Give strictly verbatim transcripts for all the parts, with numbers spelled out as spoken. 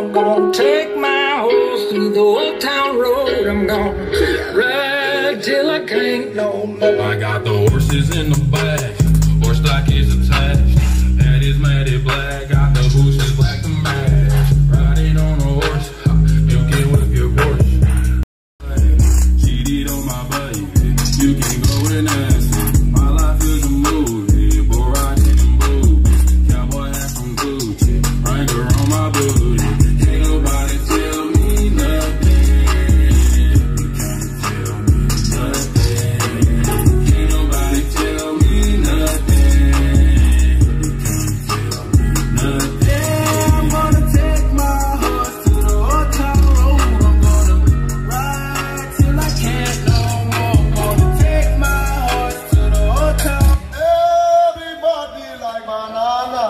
I'm gonna take my horse through the old town road. I'm gonna ride till I can't no more. I got the horses in the back, horse stock is attached. Head is matted black, got the bushes black to match. Riding on a horse, you can whip your Porsche. Cheated on my baby, you can go and ask me. My life is a movie, boy riding in boots. Cowboy hat from Gucci, Wrangler on my booty. Can't nobody tell me nothing. You can't tell me nothing. Can't nobody tell me nothing. You can't tell me nothing. I'm gonna take my horse to the old town road. I'm gonna ride till I can't no more. I'm gonna take my horse to the old town. Everybody like banana.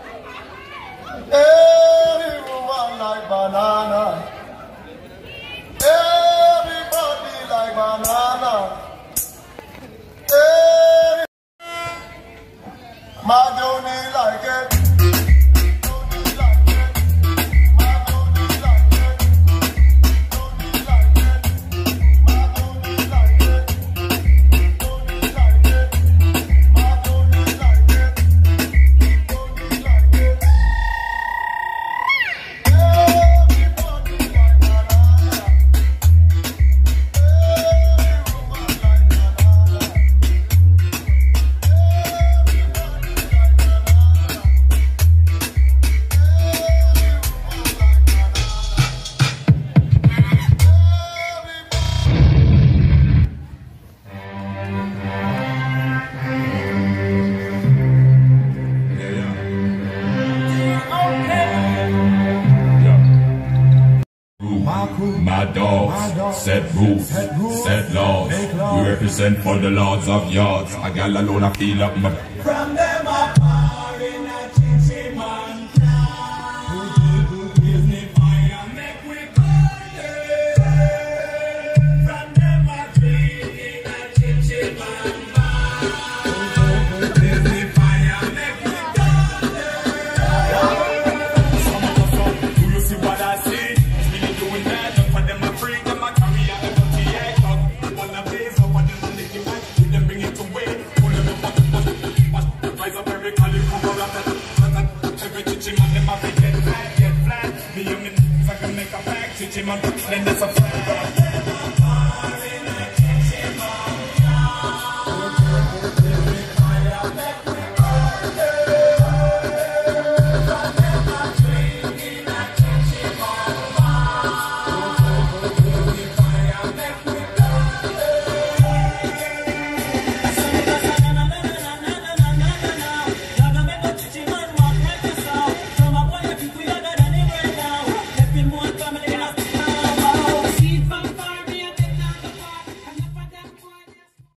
Every woman like banana. Everybody like banana. Every my Johnny like it. Johnny like it. My Johnny like it. Johnny like it. My Johnny like it. Johnny like it. My Johnny like it. Johnny like it. Everybody like banana. Every woman like banana. My dogs, set rules, set laws. We represent for the lords of yards. I got alone, I feel up my. From them I power in a chinchy man crowd. Give me fire, make we burn it. From them I drink in a chinchy man mouth. Give me fire, make we burn it. Do you see what I see? Really doing that. Then there's a